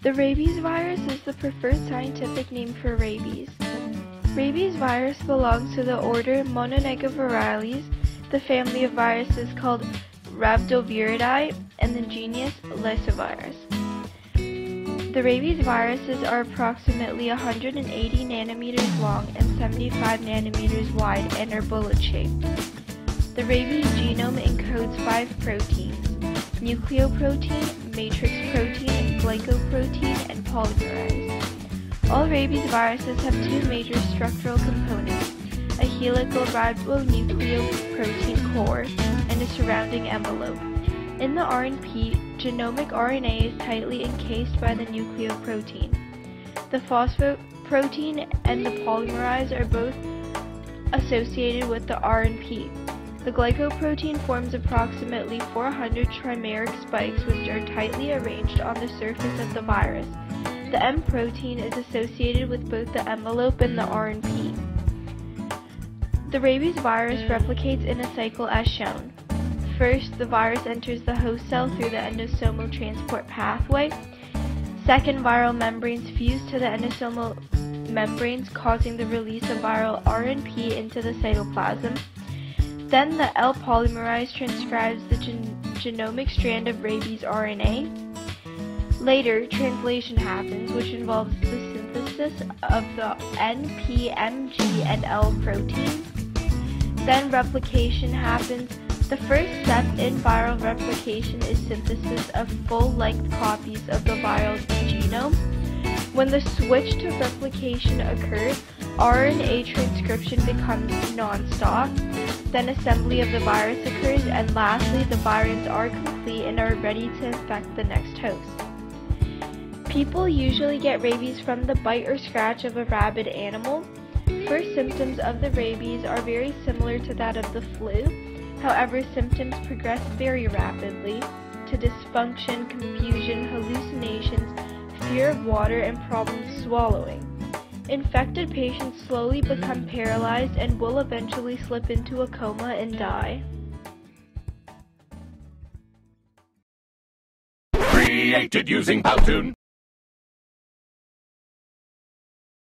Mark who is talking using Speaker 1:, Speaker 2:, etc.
Speaker 1: The rabies virus is the preferred scientific name for rabies. Rabies virus belongs to the order Mononegoviriales, the family of viruses called Rhabdoviridae, and the genus Lyssavirus. The rabies viruses are approximately 180 nanometers long and 75 nanometers wide and are bullet-shaped. The rabies genome encodes 5 proteins: nucleoprotein, matrix protein, glycoprotein, and polymerase. All rabies viruses have 2 major structural components: a helical ribonucleoprotein core and a surrounding envelope. In the RNP, genomic RNA is tightly encased by the nucleoprotein. The phosphoprotein and the polymerase are both associated with the RNP. The glycoprotein forms approximately 400 trimeric spikes which are tightly arranged on the surface of the virus. The M protein is associated with both the envelope and the RNP. The rabies virus replicates in a cycle as shown. First, the virus enters the host cell through the endosomal transport pathway. Second, viral membranes fuse to the endosomal membranes, causing the release of viral RNP into the cytoplasm. Then the L polymerase transcribes the genomic strand of rabies RNA. Later, translation happens, which involves the synthesis of the N, P, M, G, and L proteins. Then replication happens. The first step in viral replication is synthesis of full-length copies of the viral genome. When the switch to replication occurs, RNA transcription becomes non-stop. Then assembly of the virus occurs, and lastly, the viruses are complete and are ready to infect the next host. People usually get rabies from the bite or scratch of a rabid animal. First symptoms of the rabies are very similar to that of the flu. However, symptoms progress very rapidly to dysfunction, confusion, hallucinations, fear of water, and problems swallowing. Infected patients slowly become paralyzed and will eventually slip into a coma and die.
Speaker 2: Created using Powtoon.